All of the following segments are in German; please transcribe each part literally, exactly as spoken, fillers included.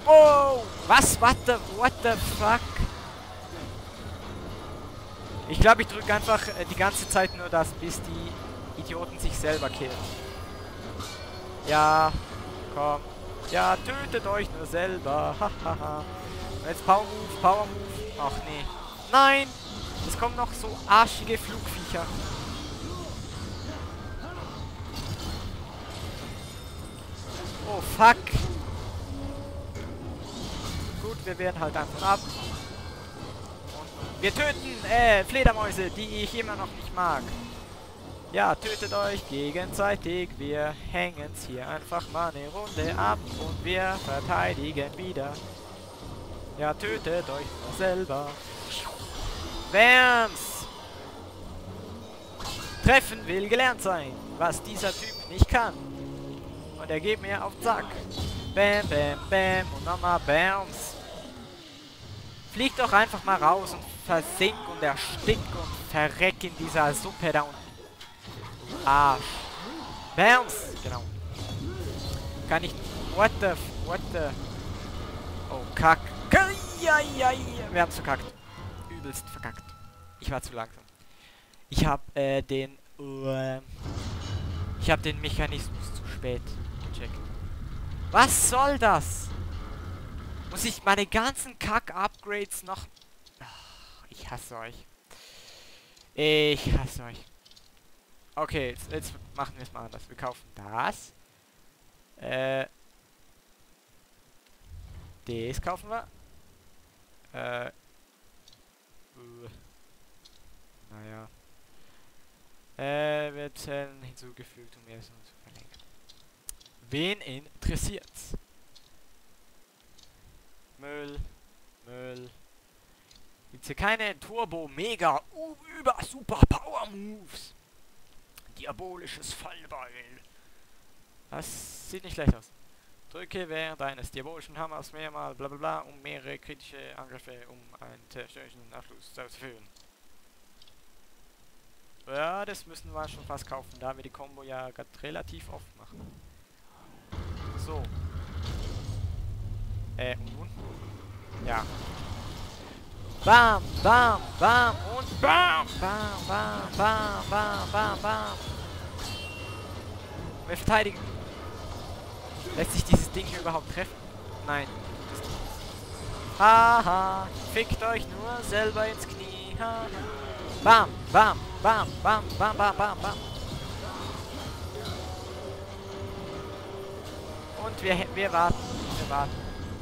Oh! Was? What the, what the fuck? Ich glaube, ich drücke einfach äh, die ganze Zeit nur das, bis die Idioten sich selber killen. Ja, komm. Ja, tötet euch nur selber. Hahaha. Und jetzt Power Move, Power Move. Ach nee. Nein! Es kommen noch so arschige Flugviecher. Oh fuck. Gut, wir werden halt einfach ab. Und wir töten äh, Fledermäuse, die ich immer noch nicht mag. Ja, tötet euch gegenseitig. Wir hängen es hier einfach mal eine Runde ab und wir verteidigen wieder. Ja, tötet euch nur selber. Bams! Treffen will gelernt sein, was dieser Typ nicht kann. Und er geht mir auf den Sack. Bam, bam, bam und nochmal Bams. Flieg doch einfach mal raus und versink und erstick und verreck in dieser Suppe da unten. Arsch. Bams! Genau. Kann ich... What the... What the... Oh, kack. Ja, ja, ja. Wir haben's verkackt. Übelst verkackt. Ich war zu langsam. Ich hab, äh, den... Uh, ich hab den Mechanismus zu spät gecheckt. Was soll das? Muss ich meine ganzen Kack-Upgrades noch... Ach, ich hasse euch. Ich hasse euch. Okay, jetzt, jetzt machen wir es mal anders. Wir kaufen das. Äh... Das kaufen wir. Äh... Uh, naja. Äh, wir zählen hinzugefügt, um erst mal zu verlängern. Wen interessiert's? Müll, Müll. Gibt's hier keine Turbo, Mega, uh, über, Super Power Moves? Diabolisches Fallbeil. Das sieht nicht schlecht aus. Drücke während eines diabolischen Hammers mehrmal, bla bla bla, um mehrere kritische Angriffe, um einen zerstörerischen Abschluss zu führen. Ja, das müssen wir schon fast kaufen, da wir die Combo ja gerade relativ oft machen. So. Äh, und nun? Ja. Bam, bam, bam und bam, bam, bam, bam, bam, bam, bam. Wir verteidigen. Lässt sich dieses Ding hier überhaupt treffen? Nein. Haha, fickt euch nur selber ins Knie. Haha. Bam, bam, bam, bam, bam, bam, bam, bam. Und wir, wir warten, wir warten.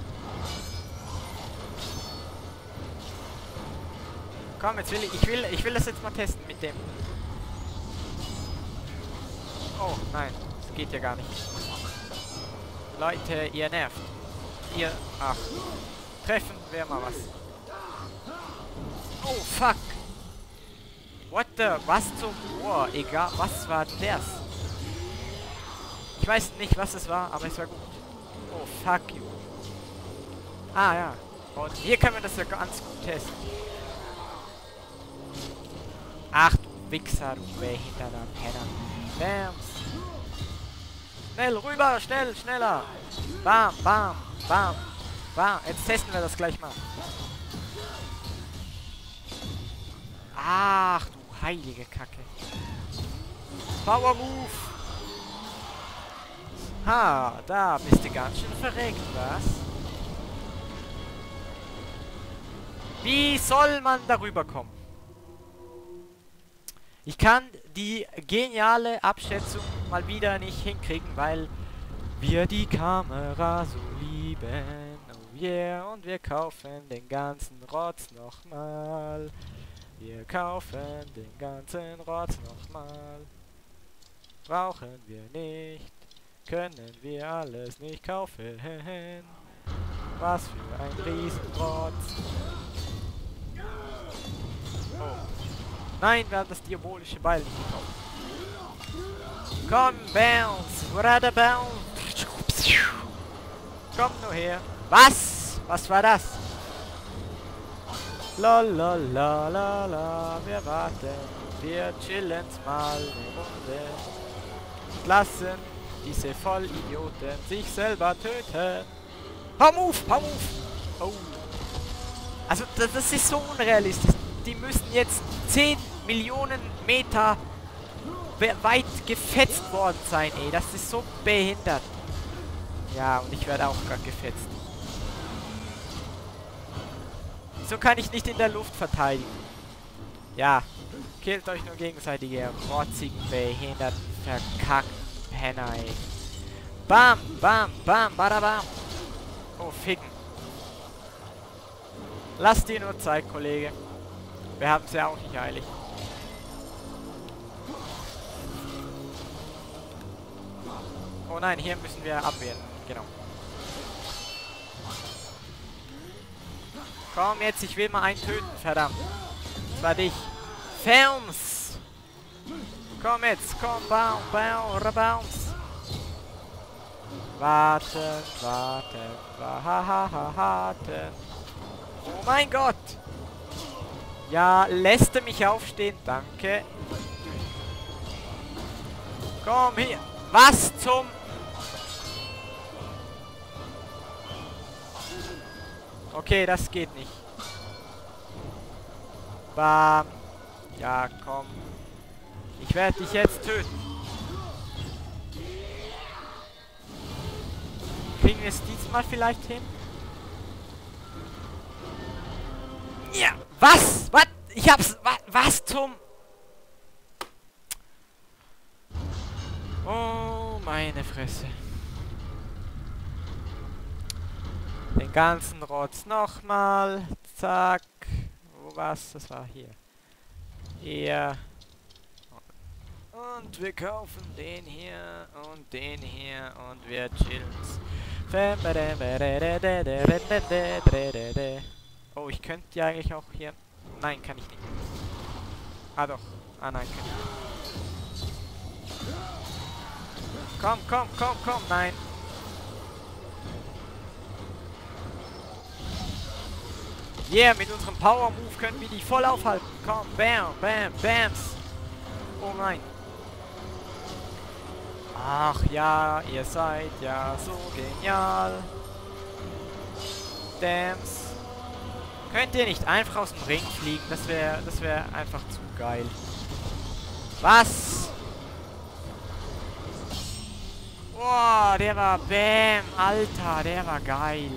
Komm, jetzt will ich, ich will, ich will das jetzt mal testen mit dem. Oh, nein, das geht ja gar nicht. Leute, ihr nervt. Ihr, ach. Treffen wäre mal was. Oh, fuck. What the, was zum, oh, egal, was war das? Ich weiß nicht, was es war, aber es war gut. Oh, fuck you. Ah, ja. Und hier können wir das ja ganz gut testen. Ach, du Wichser, du behinderter Penner. Bams. Schnell, rüber, schnell, schneller. Bam, bam, bam, bam. Jetzt testen wir das gleich mal. Ach, du heilige Kacke. Power Move. Ha, da bist du ganz schön verreckt, was? Wie soll man darüber kommen? Ich kann die geniale Abschätzung mal wieder nicht hinkriegen, weil wir die Kamera so lieben. Oh yeah, und wir kaufen den ganzen Rotz nochmal. Wir kaufen den ganzen Rotz nochmal. Brauchen wir nicht, können wir alles nicht kaufen. Was für ein Riesenrotz. Oh. Nein, wir haben das diabolische Beil nicht gekauft. Komm, bounce! Brother, bounce! Komm nur her. Was? Was war das? Lalalala, wir warten. Wir chillen's mal eine Runde. Lassen diese Vollidioten sich selber töten. Hau auf, hau auf. Oh. Also, das, das ist so unrealistisch. Die müssen jetzt zehn Millionen Meter weit gefetzt worden sein, ey. Das ist so behindert. Ja, und ich werde auch gerade gefetzt. So kann ich nicht in der Luft verteidigen. Ja. Killt euch nur gegenseitig, ihr rotzigen, behinderten, verkackten Penner, ey. Bam, bam, bam, badabam. Oh, ficken. Lass dir nur Zeit, Kollege. Wir haben es ja auch nicht eilig. Oh nein, hier müssen wir abwehren. Genau. Komm jetzt, ich will mal einen töten, verdammt. Das war dich. Films! Komm jetzt, komm, baum, baum, rabaums. Warten, warten, warten, warten. Oh mein Gott! Ja, lässt du mich aufstehen? Danke. Komm hier. Was zum... Okay, das geht nicht. Bam. Ja, komm. Ich werde dich jetzt töten. Kriegen wir es diesmal vielleicht hin? Ja. Was? Was? Ich hab's... Was, was zum... Oh, meine Fresse. Den ganzen Rotz nochmal. Zack. Wo war's? Das war hier. Hier. Und wir kaufen den hier und den hier und wir chillen's. Oh, ich könnte ja eigentlich auch hier... Nein, kann ich nicht. Ah doch. Ah nein, kann ich nicht. Komm, komm, komm, komm. Nein. Yeah, mit unserem Power Move können wir die voll aufhalten. Komm, bam, bam, bams. Oh nein. Ach ja, ihr seid ja so genial. Dams. Könnt ihr nicht einfach aus dem Ring fliegen? Das wäre das wäre einfach zu geil. Was? Boah, der war bam, Alter, der war geil.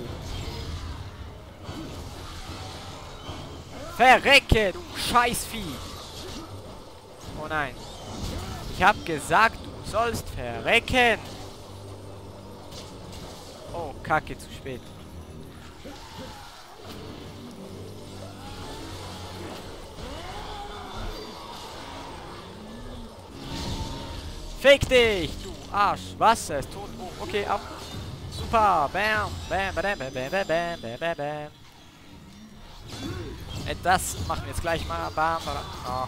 Verrecke, du Scheißvieh. Oh nein. Ich hab gesagt, du sollst verrecken. Oh, Kacke, zu spät. Fick dich, du Arsch. Was? Er ist tot. Oh, okay, ab. Super. Bam. Bam, bam, bam, bam, bam, bam, bam, bam. Das machen wir jetzt gleich mal. Bam, bam. Ach.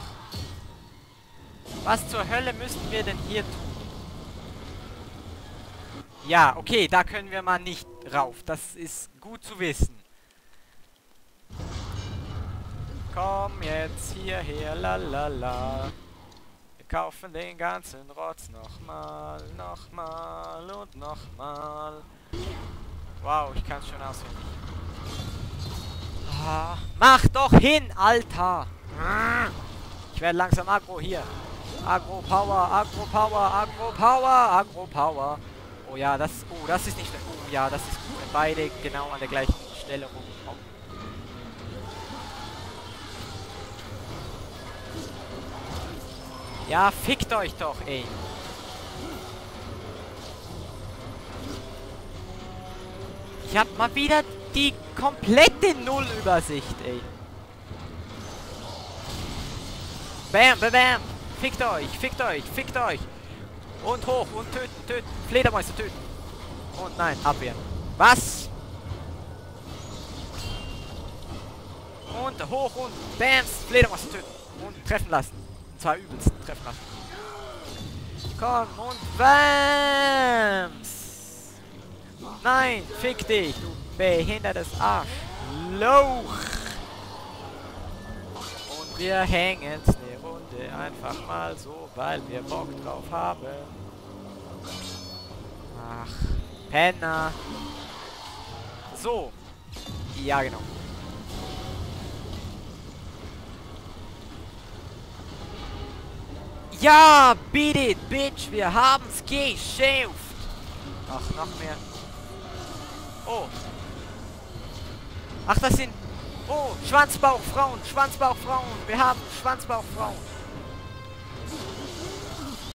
Was zur Hölle müssen wir denn hier tun? Ja, okay, da können wir mal nicht rauf. Das ist gut zu wissen. Komm jetzt hierher, lalala. Wir kaufen den ganzen Rotz nochmal, nochmal und nochmal. Wow, ich kann es schon auswendig. Ah, mach doch hin, Alter! Ich werde langsam aggro hier. Agro Power, Agro Power, Agro Power, Agro Power. Oh ja, das, oh, das ist nicht, oh ja, das ist gut, wenn beide genau an der gleichen Stelle rumkommen. Ja, fickt euch doch, ey. Ich hab mal wieder die komplette Nullübersicht, ey. Bam, bam, bam. Fickt euch, fickt euch, fickt euch. Und hoch und töten, töten. Fledermäuse töten. Und nein, abwehren. Was? Und hoch und bams, Fledermäuse töten. Und treffen lassen. Und zwar übelst treffen lassen. Komm und bams. Nein, fick dich, du behindertes Arschloch. Und wir hängen's eine Runde einfach mal so, weil wir Bock drauf haben. Ach, Penner. So. Ja, genau. Ja, beat it, bitch. Wir haben's geschafft. Ach, noch mehr. Oh. Ach, das sind... Oh, Schwanzbauchfrauen, Schwanzbauchfrauen. Wir haben Schwanzbauchfrauen.